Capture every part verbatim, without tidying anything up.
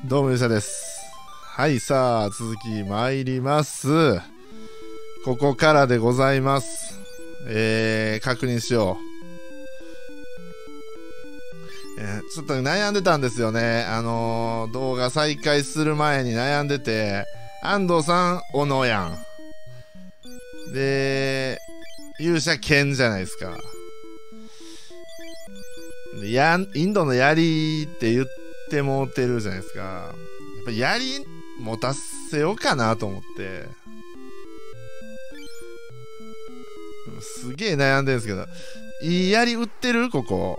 どうも、ゆうしゃです。はい、さあ、続き参ります。ここからでございます。えー、確認しよう。えー、ちょっと悩んでたんですよね。あのー、動画再開する前に悩んでて、安藤さん、小野やん。で、勇者剣じゃないですか。でやインドの槍って言ってもうてるじゃないですか。やっぱ槍持たせようかなと思って。すげえ悩んでるんですけど、いい槍売ってる？ここ。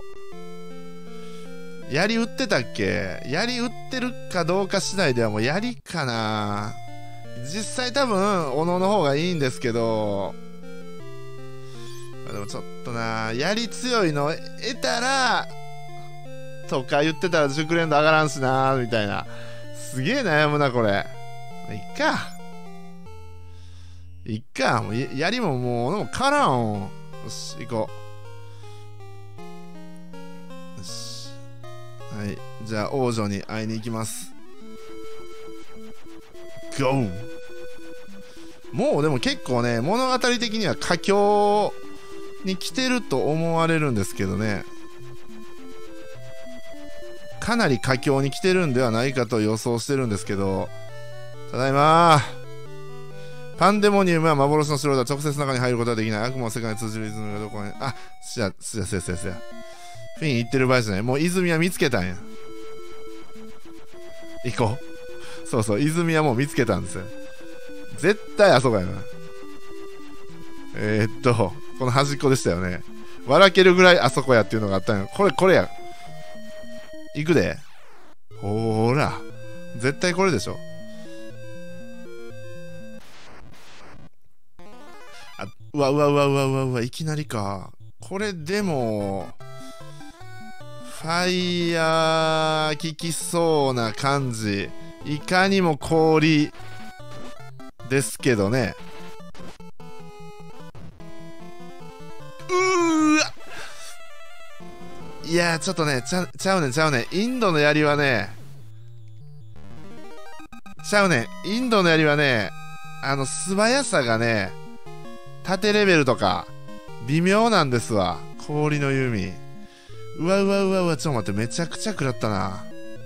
槍売ってたっけ？槍売ってるかどうか次第ではもう槍かな。実際多分、小野の方がいいんですけど、でもちょっとな、槍強いの得たら、とか言ってたら熟練度上がらんしな、みたいな。すげえ悩むな、これ。いっか。いっか。もう槍ももう、でも変わらん。よし、行こう。よし。はい。じゃあ、王女に会いに行きます。ゴー！もうでも結構ね、物語的には佳境に来てると思われるんですけどね。かなり佳境に来てるんではないかと予想してるんですけど、ただいまー。パンデモニウムは幻の城だ。直接中に入ることはできない。悪魔の世界に通じる泉がどこに。あ、すや、すや、すや、すや、すや。フィン行ってる場合じゃない。もう泉は見つけたんや。行こう。そうそう、泉はもう見つけたんですよ。絶対あそこやな。えー、っと、この端っこでしたよね。笑けるぐらいあそこやっていうのがあったんや。これ、これや。行くで。ほーら。絶対これでしょ。あ、うわうわうわうわうわうわ、いきなりか。これでも、ファイヤー効きそうな感じ。いかにも氷ですけどね。うーわ、いやー、ちょっとね、ちゃ、ちゃうねん、ちゃうねん。インドの槍はね、ちゃうねん。インドの槍はね、あの、素早さがね、縦レベルとか、微妙なんですわ。氷の弓。うわうわうわうわ、ちょっと待って、めちゃくちゃ食らったな。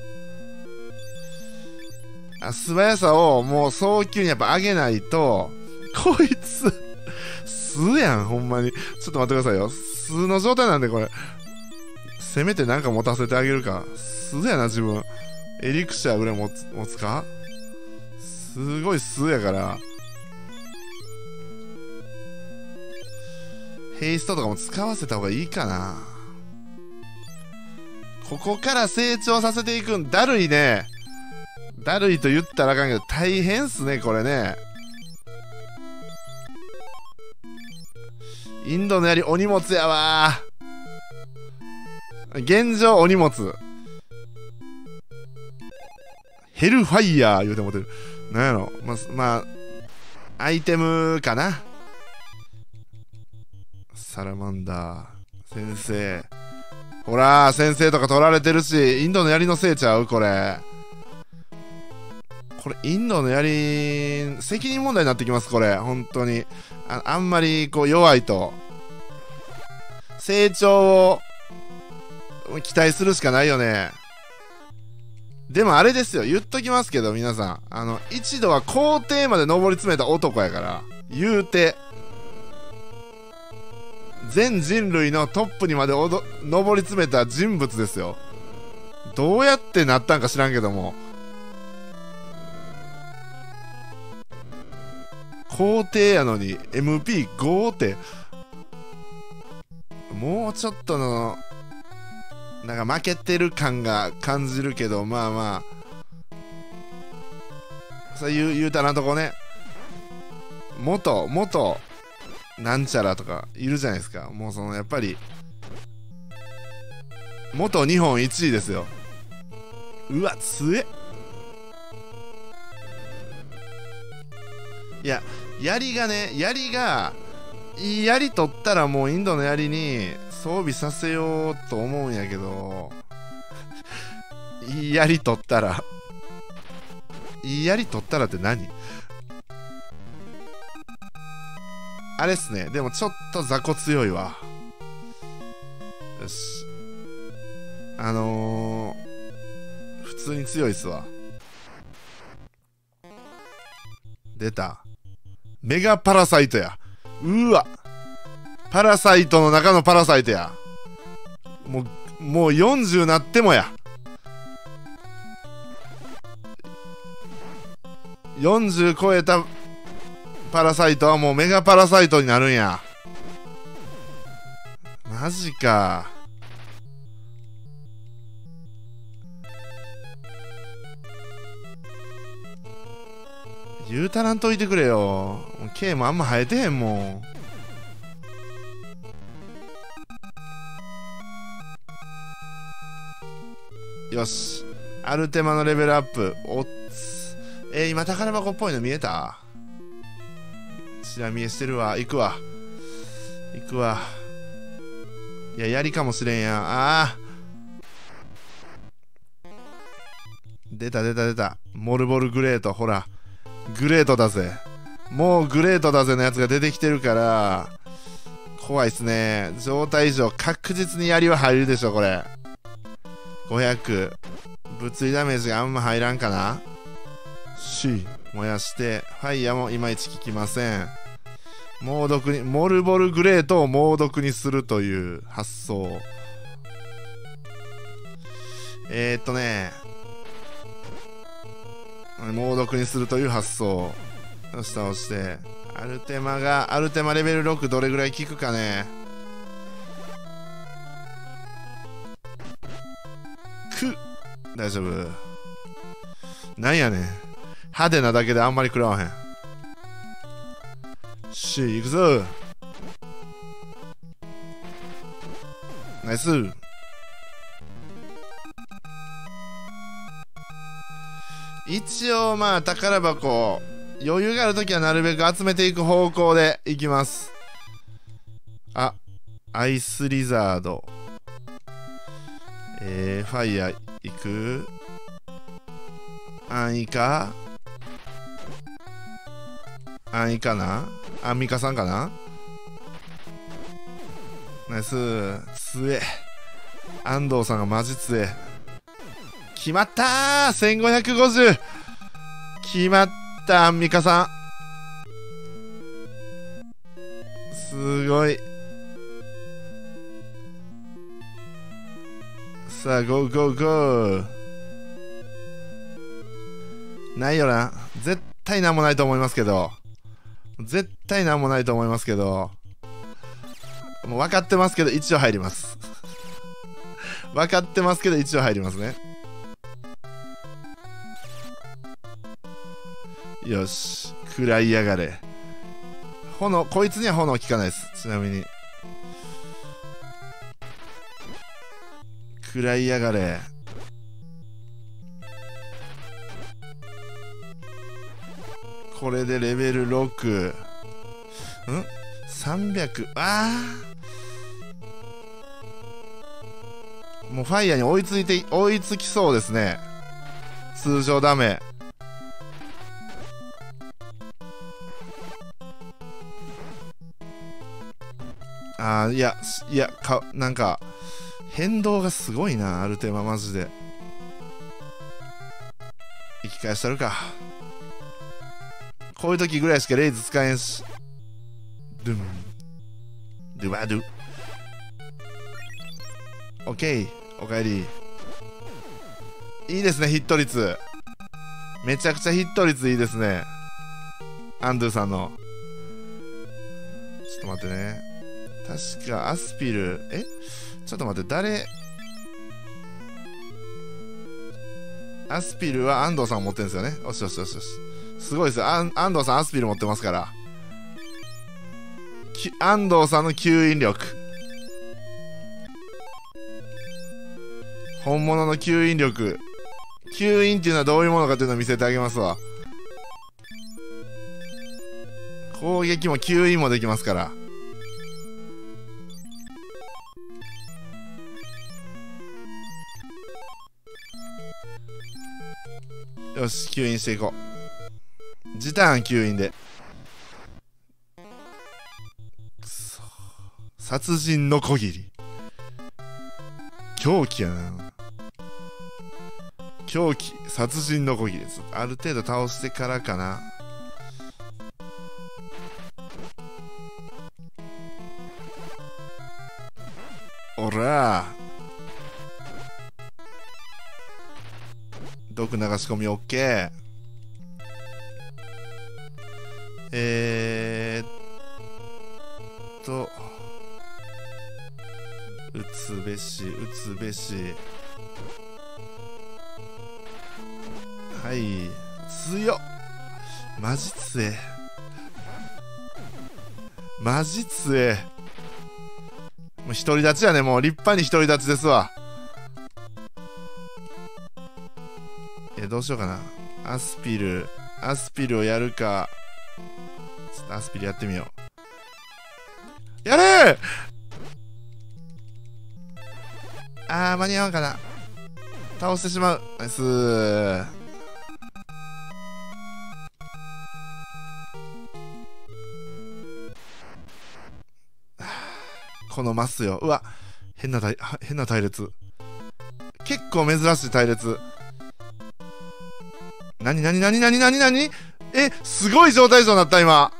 あ、素早さをもう早急にやっぱ上げないと、こいつ、素やん、ほんまに。ちょっと待ってくださいよ。素の状態なんで、これ。せめてなんか持たせてあげるか。素やな、自分。エリクシャーぐらい持つ、持つか？すごい素やから。ヘイストとかも使わせた方がいいかな。ここから成長させていくん、だるいね。だるいと言ったらあかんけど、大変っすね、これね。インドの槍、お荷物やわー。現状、お荷物。ヘルファイヤー言うてもってる。なんやろ。ま、まあ、アイテムかな。サラマンダー。先生。ほらー、先生とか取られてるし、インドの槍のせいちゃうこれ。これ、インドの槍、責任問題になってきます、これ。本当に。あ、あんまり、こう、弱いと。成長を、期待するしかないよね。でもあれですよ、言っときますけど、皆さん。あの、一度は皇帝まで上り詰めた男やから。言うて。全人類のトップにまでおど上り詰めた人物ですよ。どうやってなったんか知らんけども。皇帝やのに エムピーご って、もうちょっとの、なんか負けてる感が感じるけど、まあまあ、そう言う、言うたらんとこね、元、元、なんちゃらとかいるじゃないですか。もうそのやっぱり元日本いちいですよ。うわ強え。いや槍がね、槍がいい槍取ったらもうインドの槍に装備させようと思うんやけどいい槍取ったらいい槍取ったらって何？あれっすね。でもちょっと雑魚強いわ。よし。あのー、普通に強いっすわ。出た。メガパラサイトや。うわ。パラサイトの中のパラサイトや。もう、もうよんじゅうなってもや。よんじゅう超えたパラサイトはもうメガパラサイトになるんや。マジか。言うたらんといてくれよ。K もあんま生えてへんもん。よし。アルテマのレベルアップ。おっつ。えー、今宝箱っぽいの見えた？ちら見えしてるわ。行くわ。行くわ。いや、槍かもしれんやん。ああ。出た出た出た。モルボルグレート。ほら。グレートだぜ。もうグレートだぜのやつが出てきてるから、怖いっすね。状態以上確実に槍は入るでしょ、これ。ごひゃく。物理ダメージがあんま入らんかな。C 燃やして、ファイヤーもいまいち効きません。猛毒に、モルボルグレートを猛毒にするという発想。えー、っとね、猛毒にするという発想。よし、倒して。アルテマが、アルテマレベルろくどれぐらい効くかね。く大丈夫。なんやねん。派手なだけであんまり食らわへん。し、行くぞ。ナイス。一応まあ宝箱余裕があるときはなるべく集めていく方向でいきます。あ、アイスリザード。えー、ファイヤーいく？アンイカ？アンイカな？アンミカさんかな？ナイス。強え。安藤さんがマジ強え。決まったー !せんごひゃくごじゅう! 決まった、アンミカさん。すごい。さあ、ゴーゴーゴー。ないよな。絶対なんもないと思いますけど。絶対なんもないと思いますけど。もう分かってますけど、一応入ります。分かってますけど、一応入りますね。よし。食らいやがれ。炎、こいつには炎効かないです。ちなみに。食らいやがれ。これでレベルろく。ん ?さんびゃく。ああ。もうファイヤーに追いついて、追いつきそうですね。通常ダメ。ああ、いや、いや、か、なんか、変動がすごいな、アルテマ、マジで。生き返したるか。こういう時ぐらいしかレイズ使えんし。ドゥン。ドゥバドゥ。オッケー。おかえり。いいですね、ヒット率。めちゃくちゃヒット率いいですね。アンドゥさんの。ちょっと待ってね。確かアスピル、えちょっと待って、誰アスピルは安藤さん持ってるんですよね。よしよしよしよし。すごいですよ。安藤さんアスピル持ってますから。安藤さんの吸引力。本物の吸引力。吸引っていうのはどういうものかというのを見せてあげますわ。攻撃も吸引もできますから。 よし、吸引していこう。時短吸引で。くそ。殺人のこぎり。狂気やな。狂気、殺人のこぎりです。ある程度倒してからかな。おらー。毒流し込み OK。えーっと打つべし打つべし。はい、強っ。マジ強え。マジ強え。もう独り立ちやね。もう立派に独り立ちですわ。え、どうしようかな。アスピルアスピルをやるか。ちょっとアスピルやってみよう。やれー。あー、間に合わんかな。倒してしまう。ナイスー。このマスよ。うわ、変な隊変な隊列。結構珍しい隊列。なになになになになになに。え、すごい状態上になった今。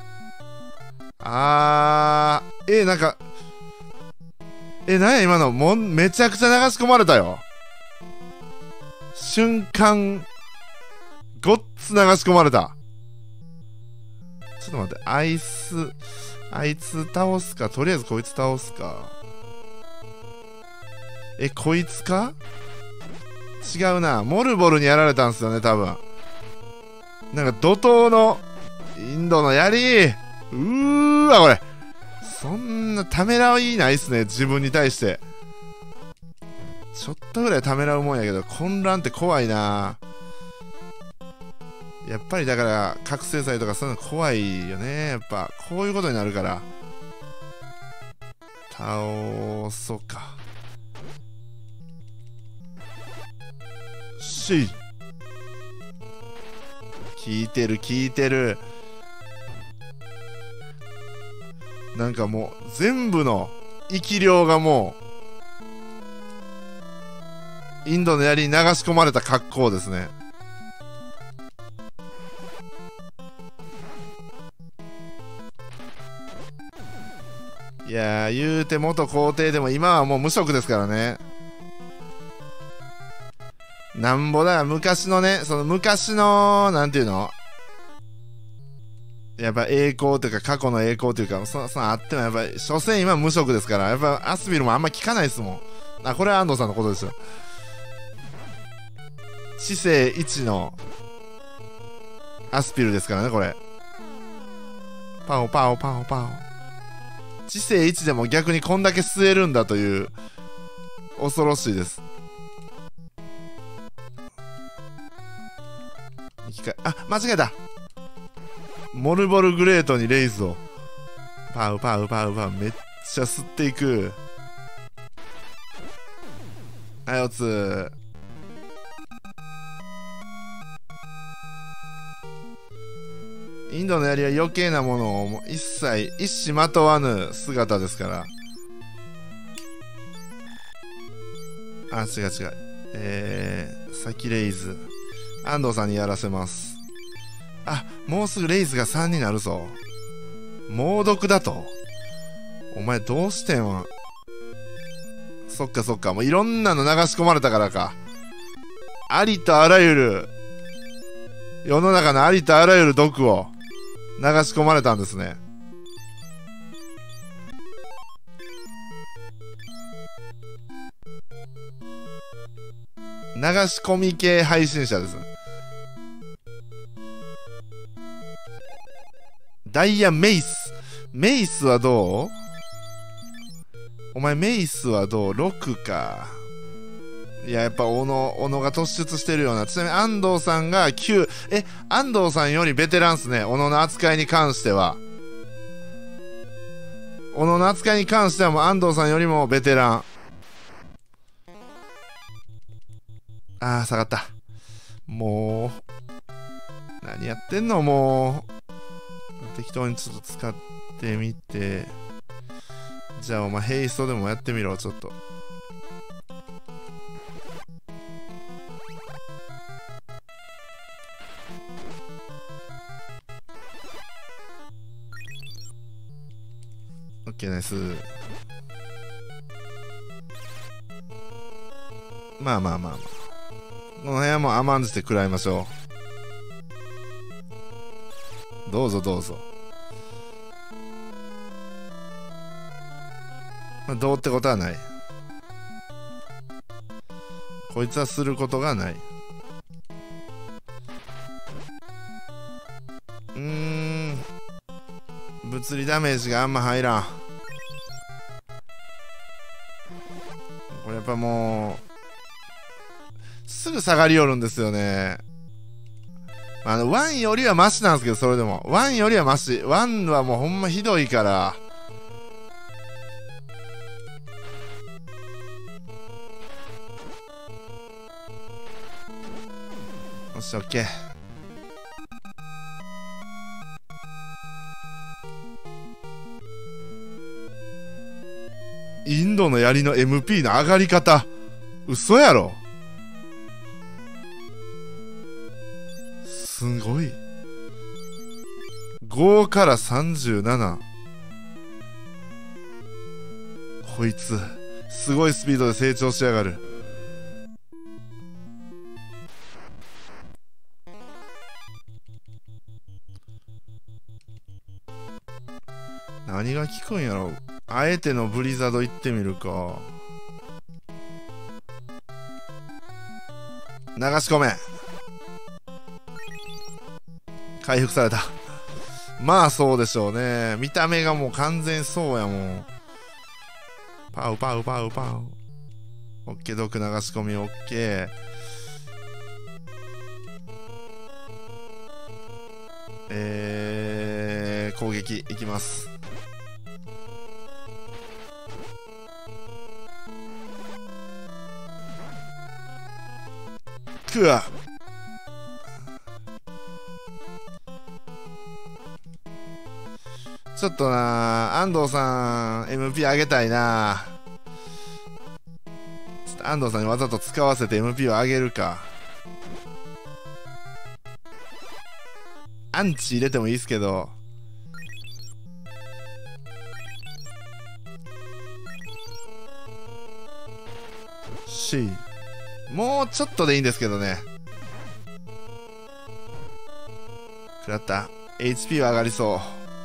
あー、え、なんかえ、なんや今の。もうめちゃくちゃ流し込まれたよ。瞬間ごっつ流し込まれた。ちょっと待って、あいつあいつ倒すか。とりあえずこいつ倒すか。え、こいつか。違うな。モルボルにやられたんすよね多分。なんか怒涛のインドの槍。うーわこれ。そんなためらいないっすね自分に対して。ちょっとぐらいためらうもんやけど、混乱って怖いな。やっぱりだから覚醒剤とかそういうの怖いよね。やっぱこういうことになるから。倒そうか。しい。効いてる効いてる。なんかもう全部の生き量がもうインドの槍に流し込まれた格好ですね。いやー、言うて元皇帝でも今はもう無職ですからね。なんぼだ、昔のね、その昔のなんていうの、やっぱ栄光というか過去の栄光というか、そそのあってもやっぱり所詮今無職ですから、やっぱアスビルもあんま聞かないですもん。あ、これは安藤さんのことですよ。知性一のアスピルですからねこれ。パオパオパオパオ。知性いちでも逆にこんだけ吸えるんだという、恐ろしいです。あ、間違えた。モルボルグレートにレイズをパウパウパウパウ。めっちゃ吸っていく。はい、おつ。インドの槍は余計なものをもう一切一糸まとわぬ姿ですから。あ、違う違う。えー、先レイズ安藤さんにやらせます。あ、もうすぐレイズがさんになるぞ。猛毒だと。お前どうしてんわ。そっかそっか、もういろんなの流し込まれたからか。ありとあらゆる世の中のありとあらゆる毒を流し込まれたんですね。流し込み系配信者です。ダイヤメイス。メイスはどう？お前メイスはどう？ ろく か。いや、やっぱ小野、小野が突出してるような。ちなみに安藤さんがきゅう。え、安藤さんよりベテランっすね。小野の扱いに関しては。小野の扱いに関してはもう安藤さんよりもベテラン。あー、下がった。 もう何やってんの。もう適当にちょっと使ってみて、じゃあお前ヘイストでもやってみろ。ちょっとオッケー、ナイス。まあまあまあまあ、この辺はもう甘んじて食らいましょう。どうぞどうぞ。まあ、どうってことはない。こいつはすることがない。うーん、物理ダメージがあんま入らん。これやっぱもうすぐ下がりよるんですよね。あのワンよりはマシなんですけど、それでもワンよりはマシ。ワンはもうほんまひどいから。よし、オッケー。インドの槍の エムピー の上がり方嘘やろ。すごい。ごからさんじゅうなな。こいつすごいスピードで成長しやがる。何が効くんやろ。あえてのブリザード行ってみるか。流し込め。回復された。まあそうでしょうね。見た目がもう完全そうやもん。パウパウパウパウ。オッケー、毒流し込みオッケー。えー、攻撃いきます。くわ。ちょっとな、安藤さん エムピー 上げたいな。ちょっと安藤さんにわざと使わせて エムピー を上げるか。アンチ入れてもいいですけど。しもうちょっとでいいんですけどね。食らった。 エイチピー は上がりそう。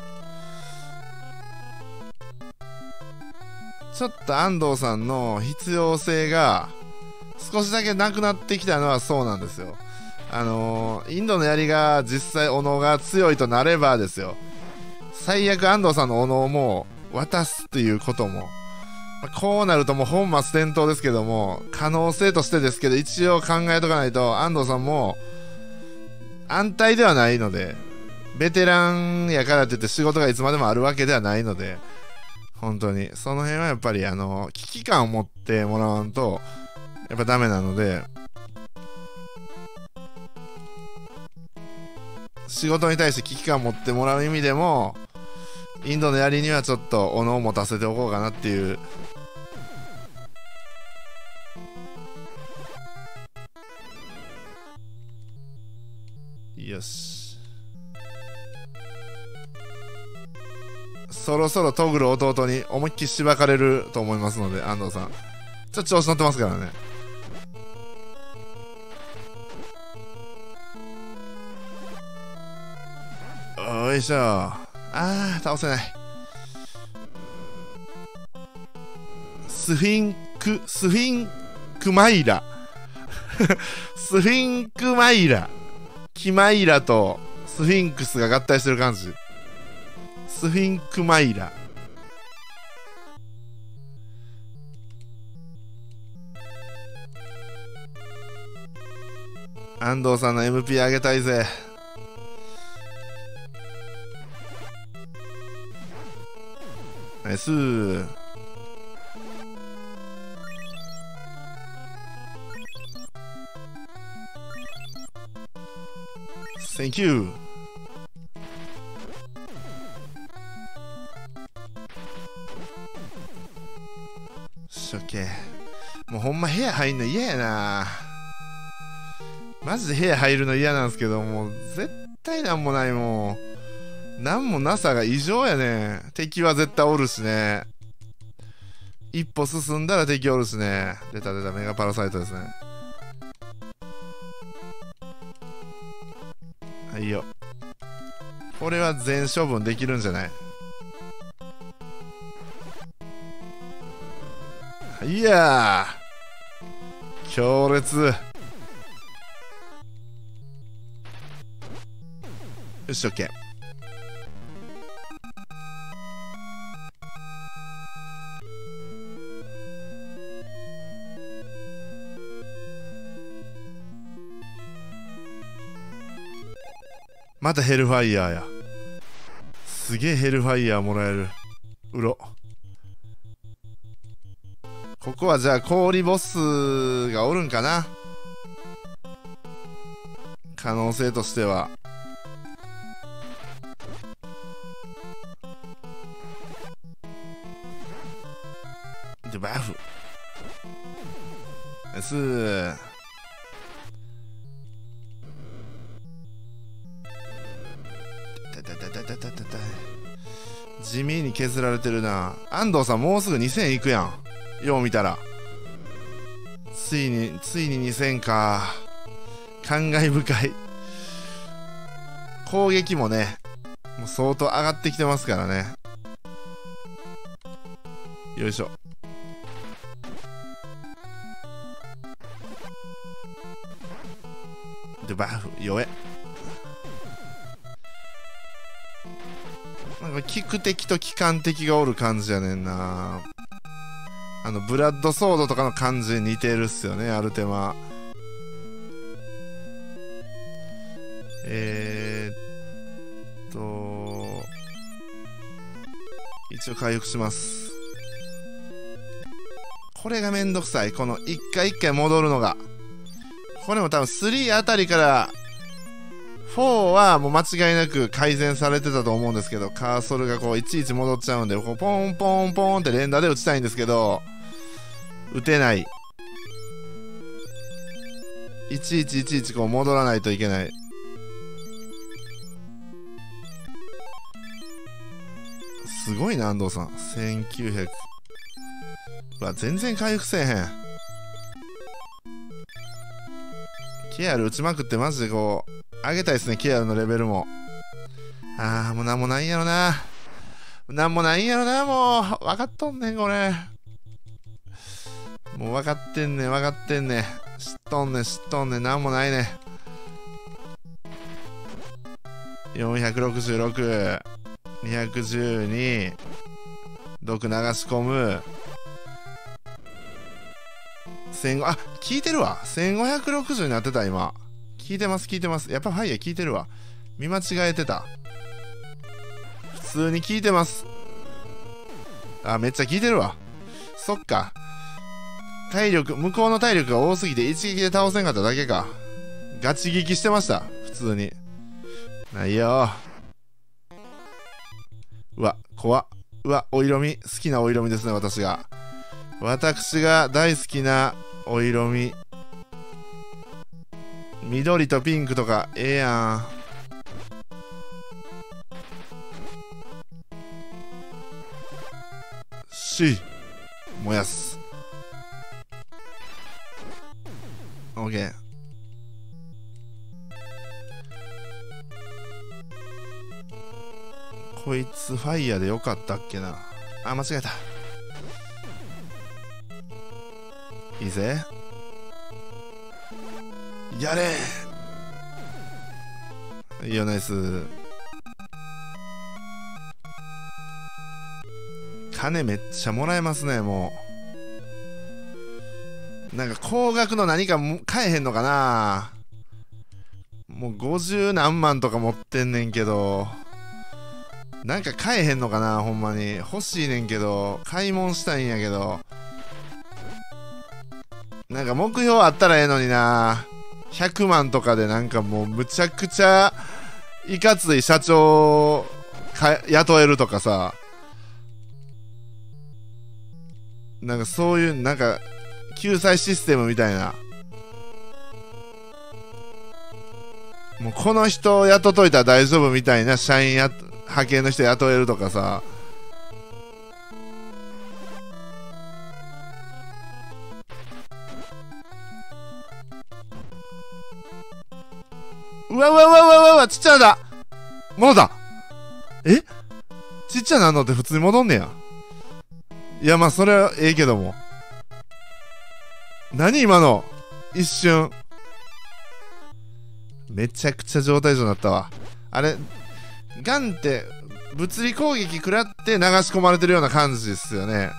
ちょっと安藤さんの必要性が少しだけなくなってきたのはそうなんですよ。あのー、インドの槍が実際斧が強いとなればですよ、最悪安藤さんの斧をもう渡すっていうことも、こうなるともう本末転倒ですけども、可能性としてですけど一応考えとかないと、安藤さんも安泰ではないので、ベテランやからって言って仕事がいつまでもあるわけではないので、本当にその辺はやっぱりあの危機感を持ってもらわんとやっぱダメなので、仕事に対して危機感を持ってもらう意味でもインドの槍にはちょっと斧を持たせておこうかなっていう。よし、そろそろトグル弟に思いっきりしばかれると思いますので、安藤さんちょっと調子乗ってますからね。よいしょ。あー倒せない。スフィンクスフィンクマイラスフィンクマイラ、キマイラとスフィンクスが合体してる感じ。スフィンクマイラ。安藤さんの エムピー 上げたいぜ。ナイスー。 センキュー。しょけ。もうほんま部屋入んの嫌やな。マジで部屋入るの嫌なんすけど、もう絶対なんもない。もうなんもなさが異常やね。敵は絶対おるしね。一歩進んだら敵おるしね。出た出た、メガパラサイトですね。はいよ。これは全処分できるんじゃない？いやー、強烈。よし、オッケー。またヘルファイヤーや。すげえヘルファイヤーもらえる。うろ。ここはじゃあ氷ボスがおるんかな。可能性としては。でバフすー。地味に削られてるな。安藤さんもうすぐにせんいくやん。よう見たらついについににせんか。感慨深い。攻撃もねもう相当上がってきてますからね。よいしょ。でバフ弱え。なんか効く敵と効かん敵がおる感じやねんな。あのブラッドソードとかの感じに似てるっすよね、アルテマ。えーっと一応回復します。これがめんどくさい。この一回一回戻るのが。これも多分スリーあたりからフォーはもう間違いなく改善されてたと思うんですけど、カーソルがこういちいち戻っちゃうんで、こうポンポンポンって連打で打ちたいんですけど打てない。いちいちいちいちこう戻らないといけない。すごいな安藤さん。せんきゅうひゃく。うわ全然回復せえへん。ケアル打ちまくってマジでこう上げたいですね。ケアルのレベルも。あーもうなんもないんやろな。なんもないんやろな。もう分かっとんねんこれ。もう分かってんねん分かってんねん。知っとんねん知っとんねん。なんもないねん。よんひゃくろくじゅうろく、にひゃくじゅうに、毒流し込む。せんごひゃく、あ、聞いてるわ。せんごひゃくろくじゅうになってた今。聞いてます聞いてます。やっぱファイヤー聞いてるわ。見間違えてた。普通に聞いてます。あ、めっちゃ聞いてるわ。そっか。体力、向こうの体力が多すぎて一撃で倒せんかっただけか。ガチ撃してました。普通に。ないよ。うわ、怖っ。うわ、お色味。好きなお色味ですね、私が。私が大好きなお色味。緑とピンクとか、ええやん。し、燃やす。オッケー。こいつファイヤーでよかったっけな。あ、間違えた。いいぜ。やれ。いいよナイス。金めっちゃもらえますね。もうなんか高額の何か買えへんのかな。もうごじゅう何万とか持ってんねんけど、なんか買えへんのかな。ほんまに欲しいねんけど、買い物したいんやけど、なんか目標あったらええのにな。 ひゃくまんとかでなんかもうむちゃくちゃいかつい社長か雇えるとかさ、なんかそういうなんか救済システムみたいな、もうこの人雇っといたら大丈夫みたいな社員や派遣の人雇えるとかさ、うわうわうわうわうわうわ、ちっちゃなだ戻った。えちっちゃなのって普通に戻んねや。いやまあそれはええけども、何今の一瞬めちゃくちゃ状態異常になったわ。あれガンって物理攻撃食らって流し込まれてるような感じですよね。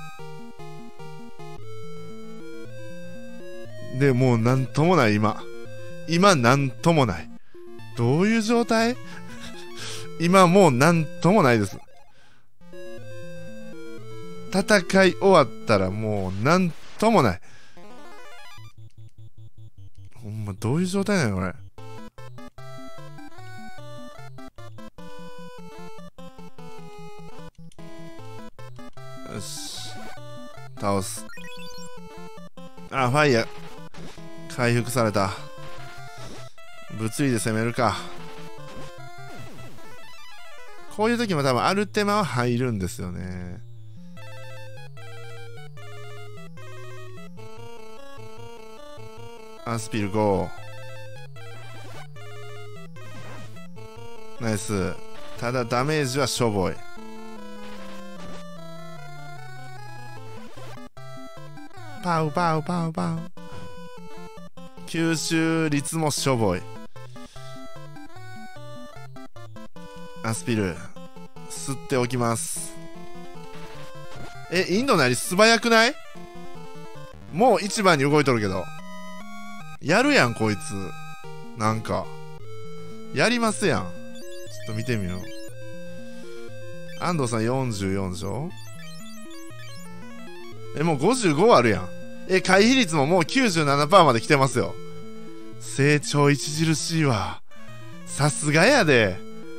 でもうなんともない今今なんともない。どういう状態今もうなんともないです。戦い終わったらもうなんともない。ほんまどういう状態なのこれ。よし倒す。あ、ファイヤー回復された。物理で攻めるか。こういう時も多分アルテマは入るんですよね。アンスピルゴーナイス。ただダメージはしょぼい。パウパウパウパウ。吸収率もしょぼい。アスピル吸っておきます。え、インドなり素早くない？もう一番に動いとるけど。やるやんこいつ。なんかやりますやん。ちょっと見てみよう。安藤さんよんじゅうよんでしょ。え、もうごじゅうごあるやん。え、回避率ももう きゅうじゅうななパーセント まで来てますよ。成長著しいわ。さすがやで。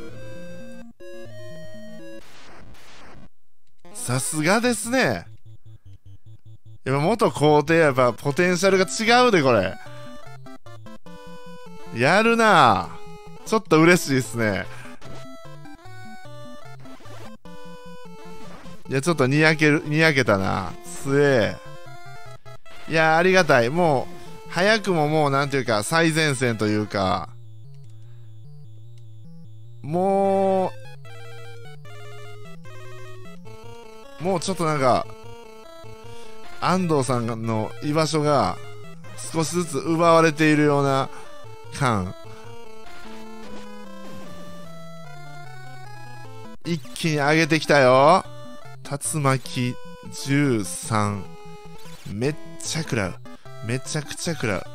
さすがですね。やっぱ元皇帝やっぱポテンシャルが違うでこれ。やるなぁ。ちょっと嬉しいですね。いやちょっとにやけるにやけたな。つえ。いやありがたい。もう早くももうなんていうか最前線というか、もうもうちょっとなんか安藤さんの居場所が少しずつ奪われているような感。一気に上げてきたよ。竜巻じゅうさん。めっちゃ食らう。めちゃくちゃ食らう。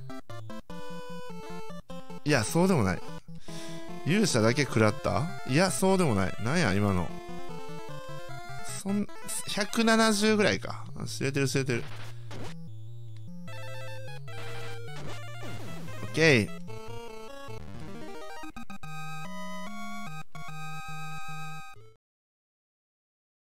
いやそうでもない。勇者だけ食らった？いやそうでもない。なんや今の。そんひゃくななじゅうぐらいか。知れてる知れてる。オッケー。